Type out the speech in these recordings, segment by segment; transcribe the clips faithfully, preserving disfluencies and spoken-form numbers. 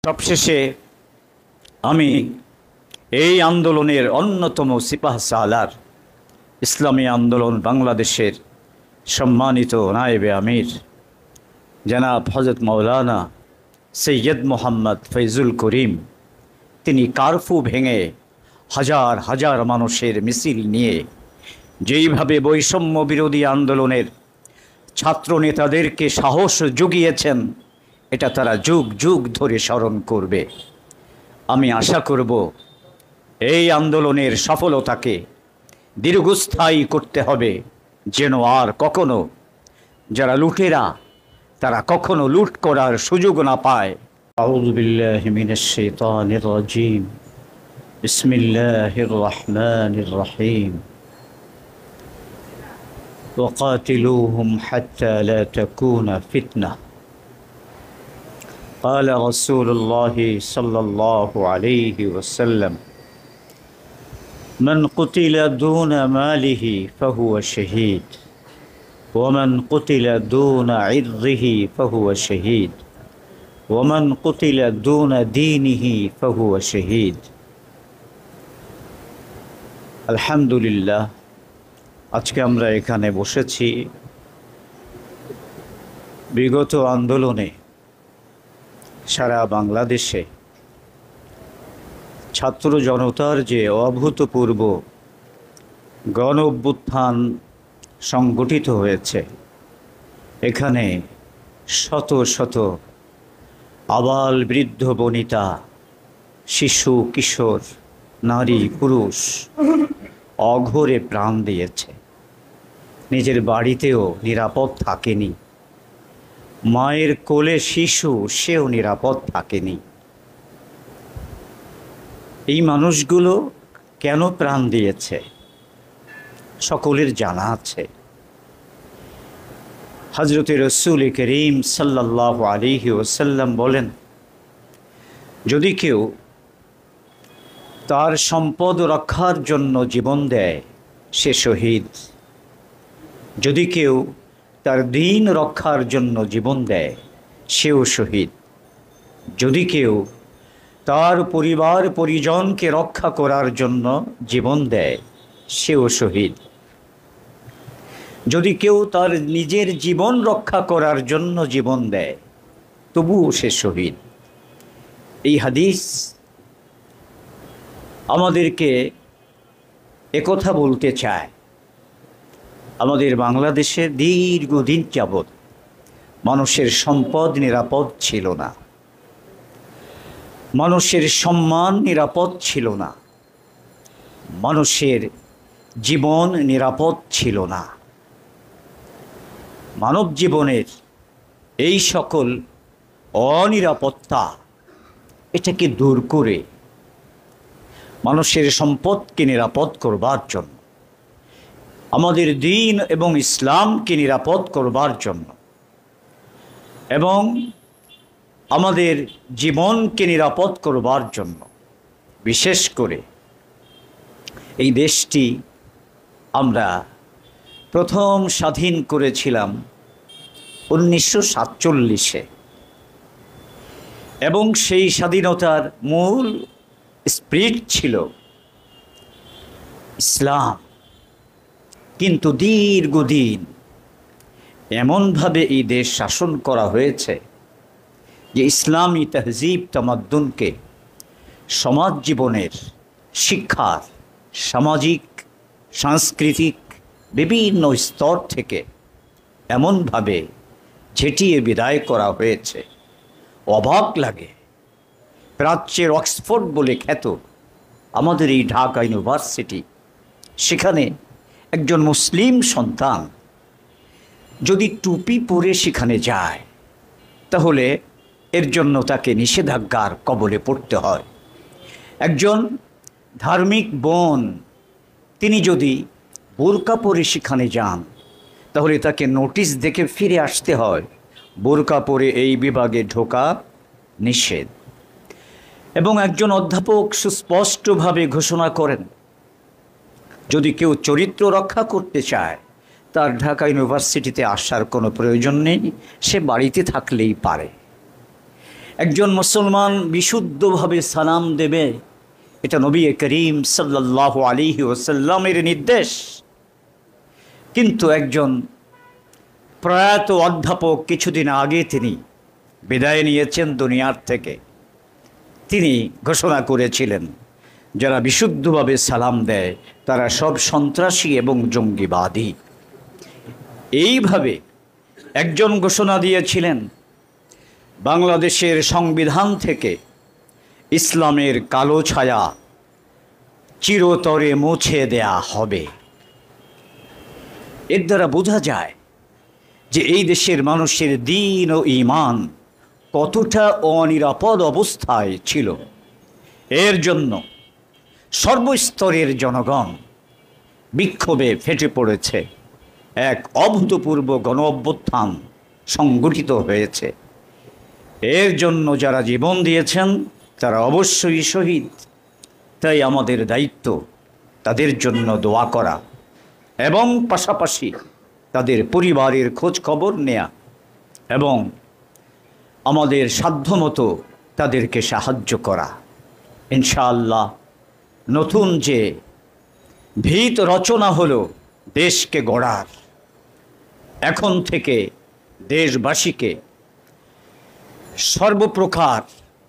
সবশেষে আমি এই আন্দোলনের অন্যতম সিপাহ সালার ইসলামী আন্দোলন বাংলাদেশের সম্মানিত নায়েবে আমির জনাব হযরত মাওলানা সৈয়দ মোহাম্মদ ফৈজুল করিম, তিনি কারফু ভেঙে হাজার হাজার মানুষের মিছিল নিয়ে যেইভাবে বৈষম্য বিরোধী আন্দোলনের ছাত্র নেতাদেরকে সাহস জুগিয়েছেন, এটা তারা যুগ যুগ ধরে স্মরণ করবে। আমি আশা করব এই আন্দোলনের সফলতাকে দীর্ঘস্থায়ী করতে হবে, যেন আর কখনো যারা লুটেরা তারা কখনো লুট করার সুযোগ না পায়। আউযু বিল্লাহি মিনাশ শাইতানির রাজীম। বিসমিল্লাহির রহমানির রহিম। وقاتلوهم حتى لا تكون فتنة قال رسول الله صلى الله عليه وسلم من قتل دون ماله فهو شهيد ومن قتل دون عرضه فهو شهيد ومن قتل دون دينه فهو شهيد। الحمد لله। আজকে আমরা এখানে বসেছি বিগত আন্দোলনে সারা বাংলাদেশে ছাত্র জনতার যে অভূতপূর্ব গণ অভ্যুত্থান সংগঠিত হয়েছে, এখানে শত শত আবাল বৃদ্ধ বনিতা, শিশু কিশোর, নারী পুরুষ অঘোরে প্রাণ দিয়েছে। নিজের বাড়িতেও নিরাপদ থাকেনি, মায়ের কোলে শিশু সেও নিরাপদ থাকেনি। এই মানুষগুলো কেন প্রাণ দিয়েছে সকলের জানা আছে। হযরত রাসূল করিম সাল্লাল্লাহু আলাইহি ওয়াসাল্লাম বলেন, যদি কেউ তার সম্পদ রক্ষার জন্য জীবন দেয় সে শহীদ, যদি কেউ তার দ্বীন রক্ষার জন্য জীবন দেয় সেও শহীদ, যদি কেউ তার পরিবার পরিজনকে রক্ষা করার জন্য জীবন দেয় সেও শহীদ, যদি কেউ তার নিজের জীবন রক্ষা করার জন্য জীবন দেয় তবুও সে শহীদ। এই হাদিস আমাদেরকে একথা বলতে চায়, আমাদের বাংলাদেশে দীর্ঘদিন যাবৎ মানুষের সম্পদ নিরাপদ ছিল না, মানুষের সম্মান নিরাপদ ছিল না, মানুষের জীবন নিরাপদ ছিল না। মানব জীবনের এই সকল অনিরাপত্তা এটাকে দূর করে মানুষের সম্পদকে নিরাপদ করবার জন্য, আমাদের দ্বীন এবং ইসলামকে নিরাপদ করবার জন্য এবং আমাদের জীবনকে নিরাপদ করবার জন্য, বিশেষ করে এই দেশটি আমরা প্রথম স্বাধীন করেছিলাম উনিশশো সাতচল্লিশে, এবং সেই স্বাধীনতার মূল স্পিরিট ছিল ইসলাম। কিন্তু দীর্ঘদিন এমনভাবে এই দেশ শাসন করা হয়েছে যে ইসলামী তহজিব তামাদ্দুনকে সমাজ জীবনের, শিক্ষার, সামাজিক, সাংস্কৃতিক বিভিন্ন স্তর থেকে এমনভাবে ঝেঁটিয়ে বিদায় করা হয়েছে, অবাক লাগে। প্রাচ্যের অক্সফোর্ড বলে খ্যাত আমাদের এই ঢাকা ইউনিভার্সিটি, সেখানে একজন মুসলিম সন্তান যদি টুপি পরে সেখানে যায় তাহলে এর জন্য তাকে নিষেধাজ্ঞার কবলে পড়তে হয়। একজন ধার্মিক বোন তিনি যদি বোরকা পরে সেখানে যান তাহলে তাকে নোটিশ দেখে ফিরে আসতে হয়, বোরকা পরে এই বিভাগে ঢোকা নিষেধ। এবং একজন অধ্যাপক সুস্পষ্টভাবে ঘোষণা করেন, যদি কেউ চরিত্র রক্ষা করতে চায় তার ঢাকা ইউনিভার্সিটিতে আসার কোনো প্রয়োজন নেই, সে বাড়িতে থাকলেই পারে। একজন মুসলমান বিশুদ্ধভাবে সালাম দেবে, এটা নবী করিম সাল্লাল্লাহু আলাইহি ওয়াসাল্লামের নির্দেশ। কিন্তু একজন প্রয়াত অধ্যাপক কিছুদিন আগে তিনি বিদায় নিয়েছেন দুনিয়ার থেকে। তিনি ঘোষণা করেছিলেন, যারা বিশুদ্ধভাবে সালাম দেয় তারা সব সন্ত্রাসী এবং জঙ্গিবাদী। এইভাবে একজন ঘোষণা দিয়েছিলেন, বাংলাদেশের সংবিধান থেকে ইসলামের কালো ছায়া চিরতরে মুছে দেয়া হবে। এর দ্বারা বোঝা যায় যে এই দেশের মানুষের দ্বীন ও ঈমান কতটা অনিরাপদ অবস্থায় ছিল। এর জন্য সর্বস্তরের জনগণ বিক্ষোভে ফেটে পড়েছে, এক অভূতপূর্ব গণ অভ্যুত্থান সংগঠিত হয়েছে। এর জন্য যারা জীবন দিয়েছেন তারা অবশ্যই শহীদ। তাই আমাদের দায়িত্ব তাদের জন্য দোয়া করা এবং পাশাপাশি তাদের পরিবারের খোঁজ খবর নেয়া এবং আমাদের সাধ্যমতো তাদেরকে সাহায্য করা। ইনশাআল্লাহ নতুন যে ভিত রচনা হলো দেশকে গড়ার, এখন থেকে দেশবাসীকে সর্বপ্রকার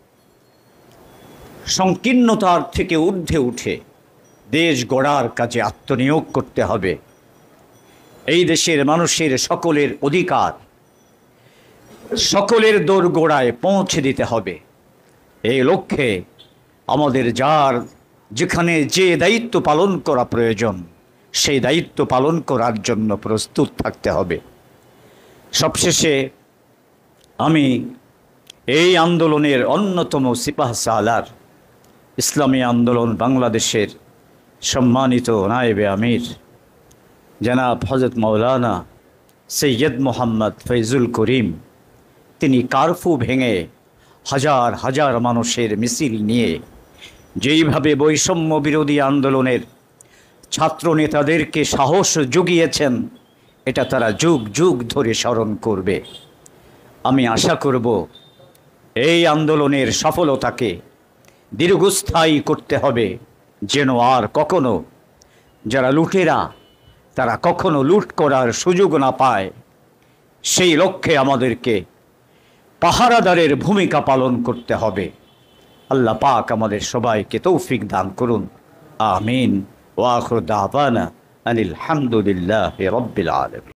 সংকীর্ণতার থেকে ঊর্ধ্বে উঠে দেশ গড়ার কাজে আত্মনিয়োগ করতে হবে। এই দেশের মানুষের সকলের অধিকার সকলের দোরগোড়ায় পৌঁছে দিতে হবে। এই লক্ষ্যে আমাদের যার যেখানে যে দায়িত্ব পালন করা প্রয়োজন সেই দায়িত্ব পালন করার জন্য প্রস্তুত থাকতে হবে। সবশেষে আমি এই আন্দোলনের অন্যতম সিপাহসালার ইসলামী আন্দোলন বাংলাদেশের সম্মানিত নায়েবে আমির জনাব হযরত মাওলানা সৈয়দ মোহাম্মদ ফৈজুল করিম, তিনি কারফু ভেঙে হাজার হাজার মানুষের মিছিল নিয়ে যেইভাবে বৈষম্য বিরোধী আন্দোলনের ছাত্র নেতাদেরকে সাহস জুগিয়েছেন, এটা তারা যুগ যুগ ধরে স্মরণ করবে। আমি আশা করব এই আন্দোলনের সফলতাকে দীর্ঘস্থায়ী করতে হবে, যেন আর কখনো যারা লুটেরা তারা কখনো লুট করার সুযোগ না পায়। সেই লক্ষ্যে আমাদেরকে পাহারাদারের ভূমিকা পালন করতে হবে। আল্লাহ পাক আমাদের সবাইকে তৌফিক দান করুন। আমিন। ওয়া আখিরু দাওয়ানা আনিল হামদুলিল্লাহি রাব্বিল আলামিন।